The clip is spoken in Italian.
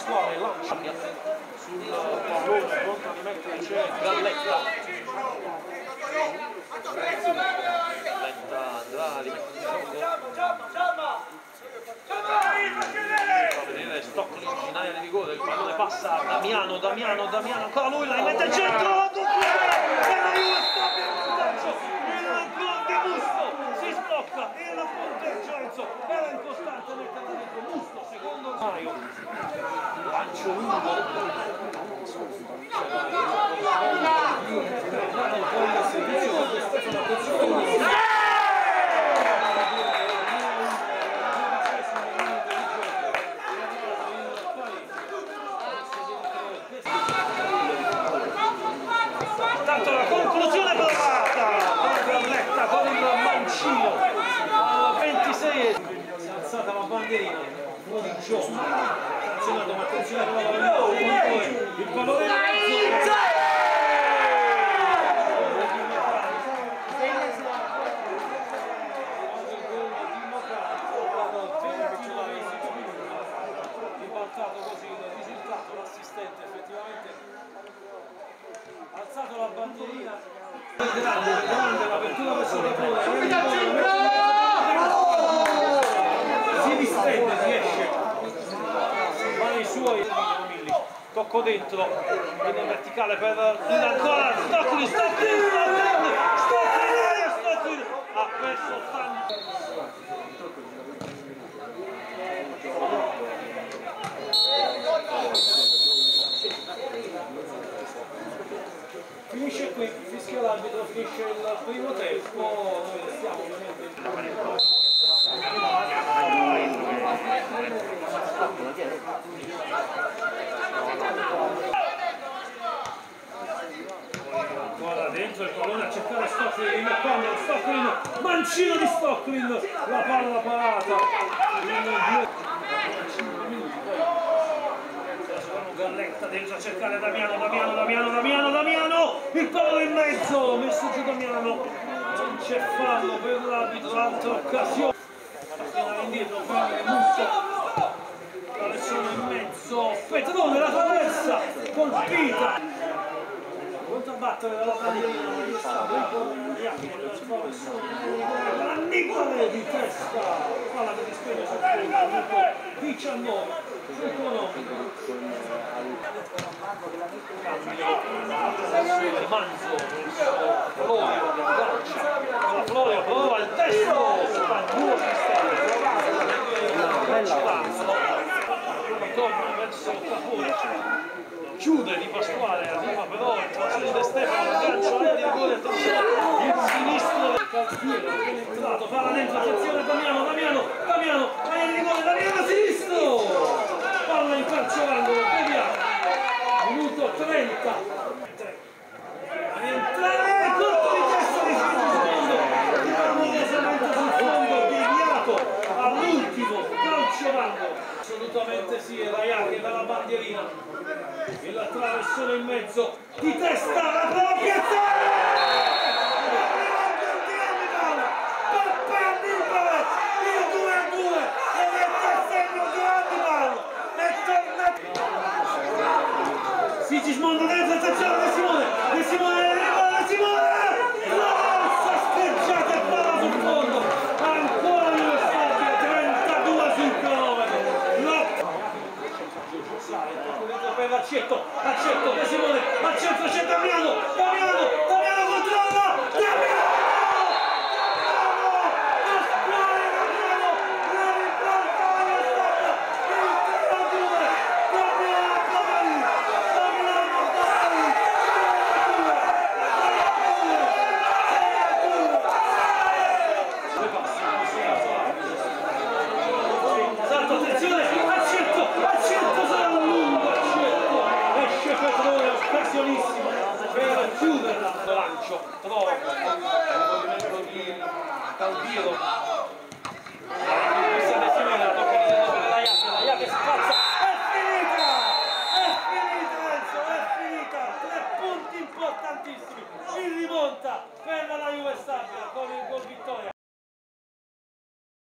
Pasquale lancia sul pallone pronto a rimettere, c'è Galletta. Galletta andrà a rimettere a vedere Stocklin in area di rigore, il pallone passa a Damiano, ancora lui, la rimette al centro, la doppia! Il gol di Musto si sblocca, il punteggio Enzo era incostante nel canale Musto, secondo Mario, lancio lungo. Tanto la conclusione provata da Galletta con il mancino al 26esimo. Si è alzata la bandierina, uno di gioco, sanzionato, ma attenzione il pallone in mezzo. Ribaltato così il risultato, l'assistente effettivamente ha alzato la bandierina, grande l'apertura verso la prova, si distende, si esce, va nei suoi, tocco dentro, linea verticale per ancora Stocklin, ha perso tanto. Finisce qui, fischia l'arbitro, finisce il primo tempo, noi restiamo ovviamente ancora dentro il pallone a cercare Stocklin, Stocklin, mancino di Stocklin, la palla parata Galletta dentro a cercare Damiano, il pallone in mezzo, messo giù Damiano, non c'è fallo per l'arbitro, altra occasione, appena indietro per Musso, la lesione in mezzo, Petrone, la traversa, colpita, controbattere dalla bandierina, Annibale di testa, palla che dispende sul punto, 19. Manzo, Florio prova il testo, ritorna verso il capone, chiude Di Pasquale, arriva però il trasferimento di Stefano, aggancio aereo di rigore, attenzione, il sinistro del calciere, penetrato, palla dentro, attenzione Damiano, aereo di rigore, Damiano sinistro! Palla in calcio angolo, vediamo, minuto 30, a rientrare, colpo di testa di Sigismondo, clamorosamente sul fondo, deviato all'ultimo calcio angolo, assolutamente sì, era Iacchi dalla bandierina, il traversone in mezzo, di testa, la prova piazzata! Sigismondo dentro, attenzione!